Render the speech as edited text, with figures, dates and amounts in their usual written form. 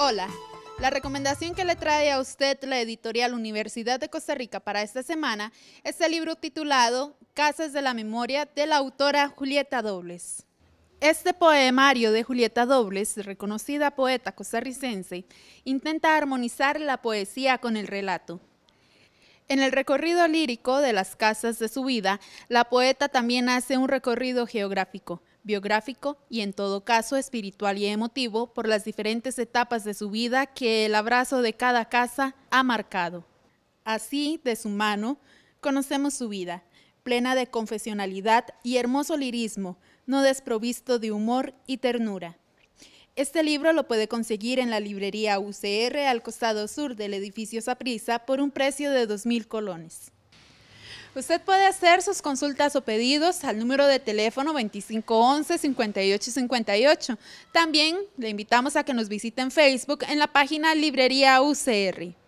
Hola, la recomendación que le trae a usted la editorial Universidad de Costa Rica para esta semana es el libro titulado Casas de la Memoria de la autora Julieta Dobles. Este poemario de Julieta Dobles, reconocida poeta costarricense, intenta armonizar la poesía con el relato. En el recorrido lírico de las casas de su vida, la poeta también hace un recorrido geográfico, biográfico y en todo caso espiritual y emotivo por las diferentes etapas de su vida que el abrazo de cada casa ha marcado. Así, de su mano, conocemos su vida, plena de confesionalidad y hermoso lirismo, no desprovisto de humor y ternura. Este libro lo puede conseguir en la librería UCR al costado sur del edificio Saprissa por un precio de 2.000 colones. Usted puede hacer sus consultas o pedidos al número de teléfono 2511-5858. También le invitamos a que nos visite en Facebook en la página Librería UCR.